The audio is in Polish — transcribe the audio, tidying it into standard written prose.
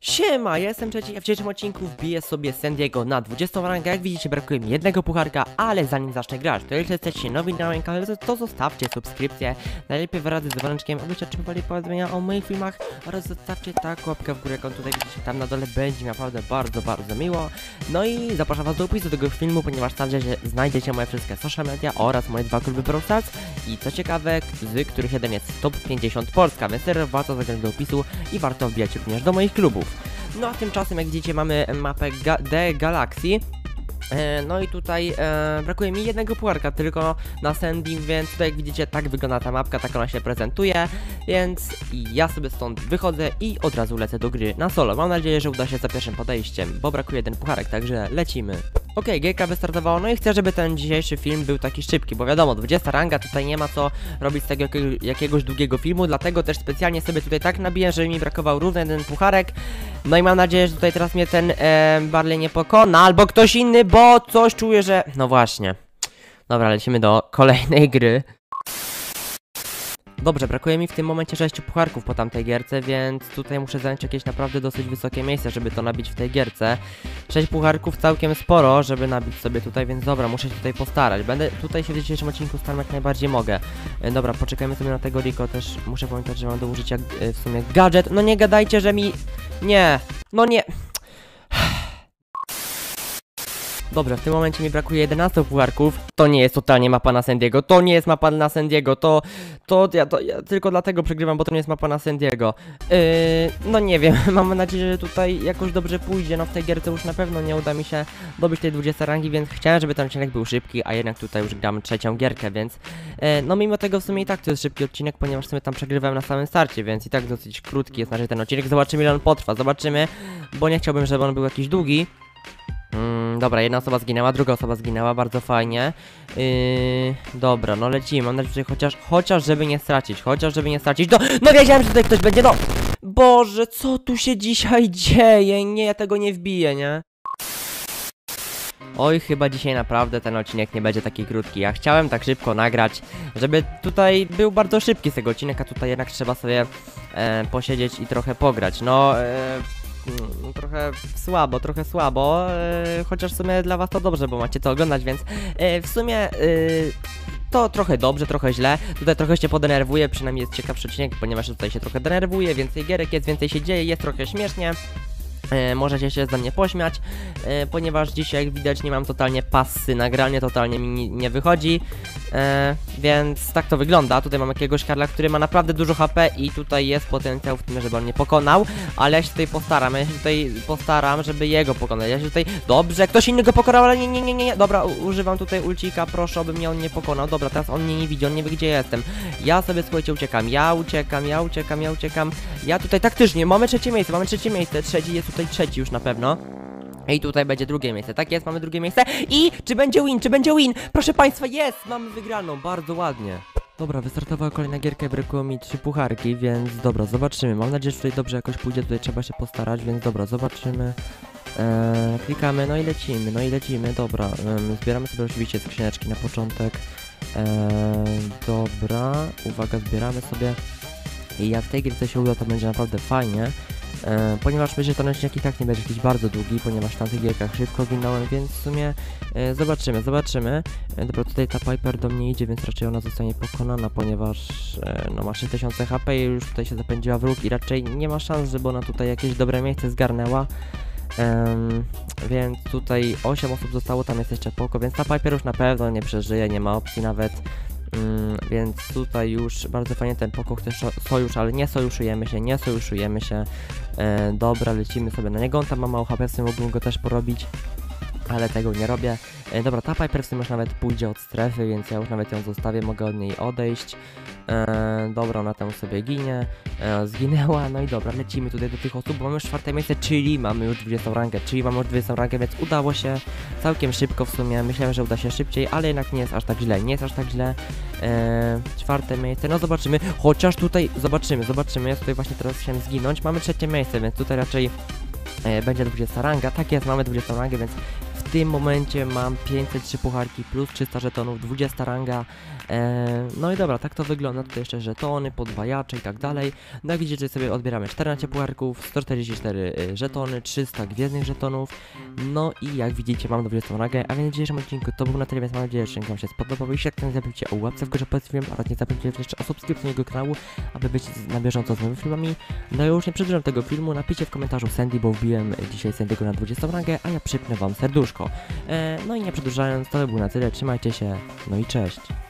Siema, ja jestem Trzeci, a w dzisiejszym odcinku wbiję sobie Sandiego na 20 rangę. Jak widzicie, brakuje mi jednego pucharka, ale zanim zacznę grać, to jeśli jesteście nowi na moim kanale, to zostawcie subskrypcję, najlepiej wraz z dzwoneczkiem, abyście otrzymywali powiadomienia o moich filmach oraz zostawcie taką łapkę w górę, jak on tutaj widzicie tam na dole, będzie mi naprawdę bardzo miło. No i zapraszam was do opisu tego filmu, ponieważ tam znajdziecie moje wszystkie social media oraz moje dwa kluby Brawl Stars i co ciekawe, z których jeden jest top 50 Polska, więc serio warto zagrać do opisu i warto wbijać również do moich klubów. No a tymczasem, jak widzicie, mamy mapę The Galaxy. No i tutaj brakuje mi jednego pucharka tylko na Sandy, więc tutaj jak widzicie, tak wygląda ta mapka, tak ona się prezentuje. Więc ja sobie stąd wychodzę i od razu lecę do gry na solo. Mam nadzieję, że uda się za pierwszym podejściem, bo brakuje jeden pucharek, także lecimy. Okej, gierka wystartowała, no i chcę, żeby ten dzisiejszy film był taki szybki, bo wiadomo, 20 ranga, tutaj nie ma co robić z tego jakiegoś długiego filmu, dlatego też specjalnie sobie tutaj tak nabiję, żeby mi brakował równy jeden pucharek. No i mam nadzieję, że tutaj teraz mnie ten Barley nie pokona, albo ktoś inny, bo coś czuję, że... No właśnie. Dobra, lecimy do kolejnej gry. Dobrze, brakuje mi w tym momencie 6 pucharków po tamtej gierce, więc tutaj muszę zająć jakieś naprawdę dosyć wysokie miejsce, żeby to nabić w tej gierce. 6 pucharków całkiem sporo, żeby nabić sobie tutaj, więc dobra, muszę się tutaj postarać. Będę tutaj się w dzisiejszym odcinku starał jak najbardziej mogę. Dobra, poczekajmy sobie na tego Rico, też muszę pamiętać, że mam do użycia w sumie gadżet. No nie gadajcie, że mi... Nie, no nie... Dobrze, w tym momencie mi brakuje 11 pucharków. To nie jest totalnie mapa na Sandiego. To nie jest mapa na Sandiego. Ja tylko dlatego przegrywam, bo to nie jest mapa na Sandiego. No nie wiem, mam nadzieję, że tutaj jakoś dobrze pójdzie. No w tej gierce już na pewno nie uda mi się dobyć tej 20 rangi, więc chciałem, żeby ten odcinek był szybki, a jednak tutaj już gram trzecią gierkę, więc no mimo tego w sumie i tak to jest szybki odcinek, ponieważ sobie tam przegrywałem na samym starcie, więc i tak dosyć krótki jest ten odcinek. Zobaczymy, ile on potrwa. Zobaczymy, bo nie chciałbym, żeby on był jakiś długi. Dobra, jedna osoba zginęła, druga osoba zginęła, bardzo fajnie. Dobra, no lecimy, mam nadzieję, że chociaż żeby nie stracić, no wiedziałem, że tutaj ktoś będzie, no! Boże, co tu się dzisiaj dzieje? Nie, ja tego nie wbiję, nie? Oj, chyba dzisiaj naprawdę ten odcinek nie będzie taki krótki. Ja chciałem tak szybko nagrać, żeby tutaj był bardzo szybki z tego odcinek, a tutaj jednak trzeba sobie posiedzieć i trochę pograć, no... trochę słabo, chociaż w sumie dla was to dobrze, bo macie to oglądać, więc w sumie to trochę dobrze, trochę źle. Tutaj trochę się podenerwuję, przynajmniej jest ciekawszy odcinek, ponieważ tutaj się trochę denerwuję, więcej gierek jest, więcej się dzieje, jest trochę śmiesznie. Możecie się ze mnie pośmiać, ponieważ dzisiaj, jak widać, nie mam totalnie passy nagrania, totalnie mi nie wychodzi, więc tak to wygląda. Tutaj mam jakiegoś Karla, który ma naprawdę dużo HP i tutaj jest potencjał w tym, żeby on mnie pokonał, ale ja się tutaj postaram, żeby jego pokonać. Ja się tutaj... Dobrze, ktoś inny go pokonał, ale nie. Dobra, używam tutaj ulcika, proszę, aby mnie on nie pokonał. Dobra, teraz on mnie nie widzi, on nie wie, gdzie jestem. Ja sobie, słuchajcie, uciekam. Ja tutaj taktycznie, mamy trzecie miejsce, trzeci jest tutaj trzeci już na pewno. I tutaj będzie drugie miejsce, tak jest, mamy drugie miejsce. I czy będzie win? Proszę państwa, jest! Mamy wygraną, bardzo ładnie. Dobra, wystartowała kolejna gierka, brakło mi 3 pucharki, więc dobra, zobaczymy. Mam nadzieję, że tutaj dobrze jakoś pójdzie, tutaj trzeba się postarać, więc dobra, zobaczymy. Klikamy, no i lecimy, dobra. Zbieramy sobie oczywiście skrzyneczki na początek. Dobra, uwaga, zbieramy sobie. I jak w tej gierce się uda, to będzie naprawdę fajnie. Ponieważ myślę, że ten odcinek i tak nie będzie jakiś bardzo długi, ponieważ w tamtych gierkach szybko ginąłem, więc w sumie zobaczymy. Dobra, tutaj ta Piper do mnie idzie, więc raczej ona zostanie pokonana, ponieważ no ma 6000 HP i już tutaj się zapędziła w róg i raczej nie ma szans, żeby ona tutaj jakieś dobre miejsce zgarnęła. Więc tutaj 8 osób zostało, tam jest jeszcze Poco, więc ta Piper już na pewno nie przeżyje, nie ma opcji nawet. Więc tutaj już bardzo fajnie ten Poco chce sojusz, ale nie sojuszujemy się. Dobra, lecimy sobie na niego, on tam ma mało HP, w sumie mógłbym go też porobić, ale tego nie robię. Dobra, ta Piper w sumie już nawet pójdzie od strefy, więc ja już nawet ją zostawię, mogę od niej odejść. Dobra, ona tam sobie ginie, zginęła, no i dobra, lecimy tutaj do tych osób, bo mamy już 4 miejsce, czyli mamy już 20 rangę, więc udało się całkiem szybko w sumie. Myślałem, że uda się szybciej, ale jednak nie jest aż tak źle, 4 miejsce, no zobaczymy, chociaż tutaj, zobaczymy, ja tutaj właśnie teraz chciałem zginąć, mamy 3 miejsce, więc tutaj raczej będzie 20 ranga, tak jest, mamy 20 rangę, więc w w tym momencie mam 503 pucharki plus 300 żetonów, 20 ranga. No i dobra, tak to wygląda. Tutaj jeszcze żetony, podwajacze i tak dalej. No jak widzicie, sobie odbieramy 14 pucharków, 144 żetony, 300 gwiezdnych żetonów. No i jak widzicie, mam 20 rangę, a więc w dzisiejszym odcinku to był na tyle, więc mam nadzieję, że odcinek wam się spodobał. Jeśli tak, to nie zapomnijcie o łapce w górze pod filmem oraz nie zapomnijcie jeszcze o subskrypcji jego kanału, aby być na bieżąco z moimi filmami. No i już nie przedłużam tego filmu, napiszcie w komentarzu Sandy, bo wbiłem dzisiaj Sandy'ego na 20 rangę, a ja przypnę wam serduszko. No i nie przedłużając, to by było na tyle, trzymajcie się, no i cześć.